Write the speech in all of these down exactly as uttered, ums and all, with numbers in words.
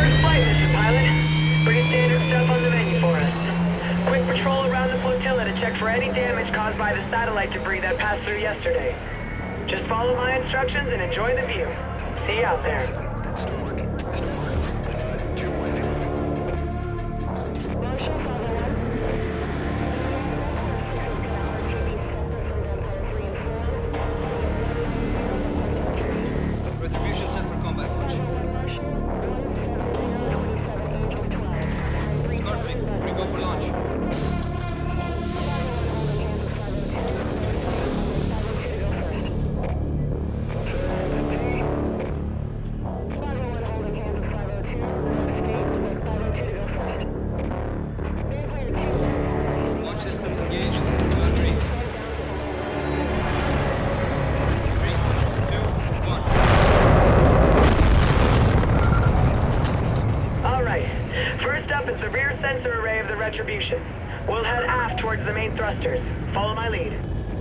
First flight mission, pilot. Pretty standard stuff on the menu for us. Quick patrol around the flotilla to check for any damage caused by the satellite debris that passed through yesterday. Just follow my instructions and enjoy the view. See you out there. Retribution set for combat launch. Currently, we go for launch. Launch systems engaged. Two, three. Three, two, one. Alright, first up is the rear sensor array of the Retribution. We'll head aft towards the main thrusters. Follow my lead.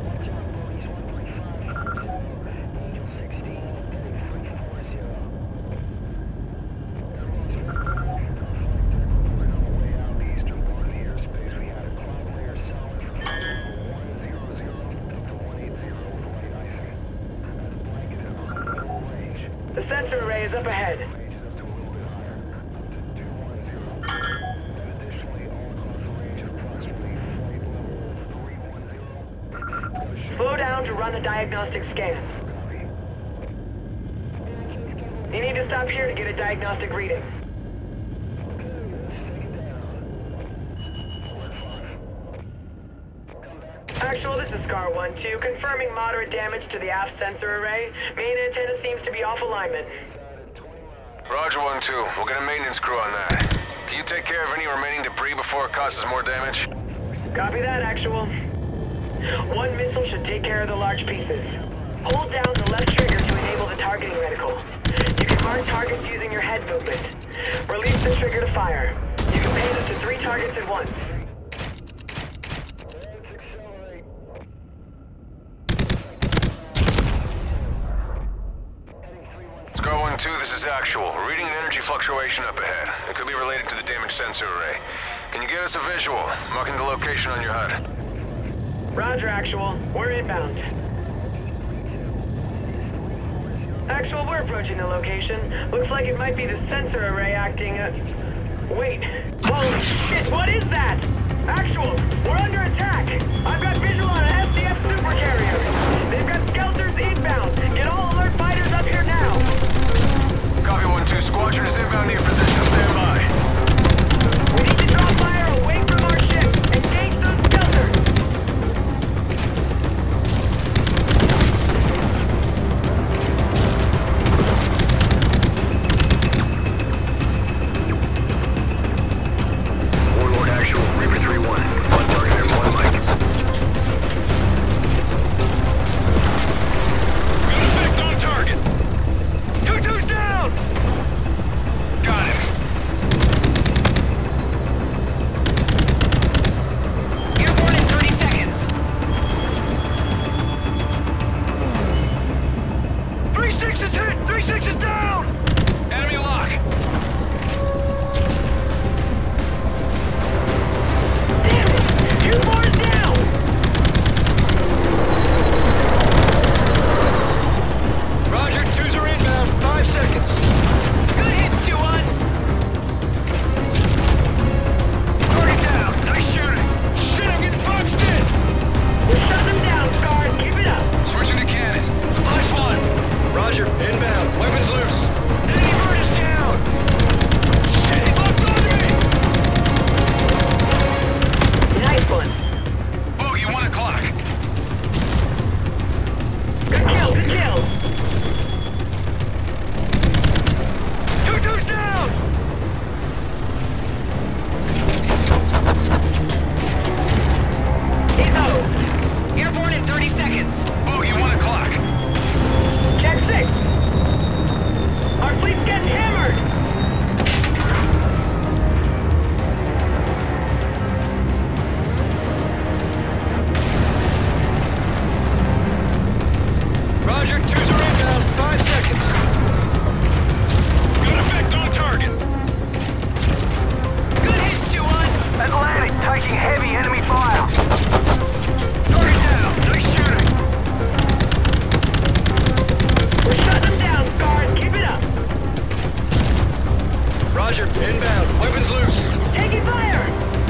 The sensor array is up ahead. Slow down to run a diagnostic scan. You need to stop here to get a diagnostic reading. Actual, this is Scar one two, confirming moderate damage to the aft sensor array. Main antenna seems to be off alignment. Roger one two. We'll get a maintenance crew on that. Can you take care of any remaining debris before it causes more damage? Copy that, Actual. One missile should take care of the large pieces. Hold down the left trigger to enable the targeting reticle. You can mark targets using your head movement. Release the trigger to fire. You can paint up to three targets at once. Scar one two, this is Actual. We're reading an energy fluctuation up ahead. It could be related to the damaged sensor array. Can you give us a visual, marking the location on your H U D? Roger, Actual. We're inbound. Actual, we're approaching the location. Looks like it might be the sensor array acting, uh... Wait. Holy shit, what is that? Actual, we're under attack! I've got visual on an S D F supercarrier. They've got skelters inbound. Get all alert fighters up here now. Copy one two. Squadron is inbound to your position. Stand by. We need to draw fire away from our ship. Engage those skelters. Warlord Actual, Reaper three one. One target and one mic. Good effect on target. two two's down! Got it. Roger, inbound. Weapons loose. Taking fire!